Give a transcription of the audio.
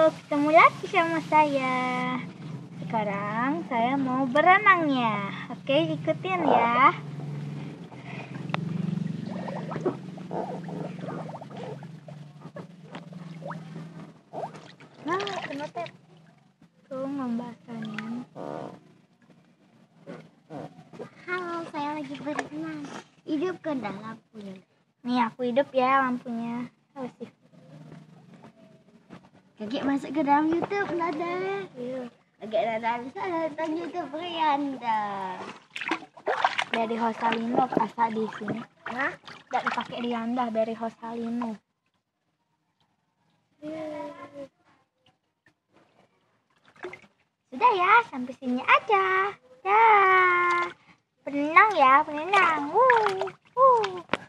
ketemu lagi sama saya. Sekarang saya mau berenangnya. Oke, ikutin ya. Nah, kena tep. Tuh membasahnya. Halo, saya lagi berenang. Hidupkan dah lampunya. Nih, aku hidup ya lampunya. Oh, sih. Kakek masuk ke dalam YouTube, Nada. Iya. Kakek Nada bisa nonton YouTube Rianda. Dari Hosalino pasal di sini. Hah? Tidak dipakai Rianda, dari Hosalino. Sudah ya, sampai sini aja. Dah. Berenang ya, berenang.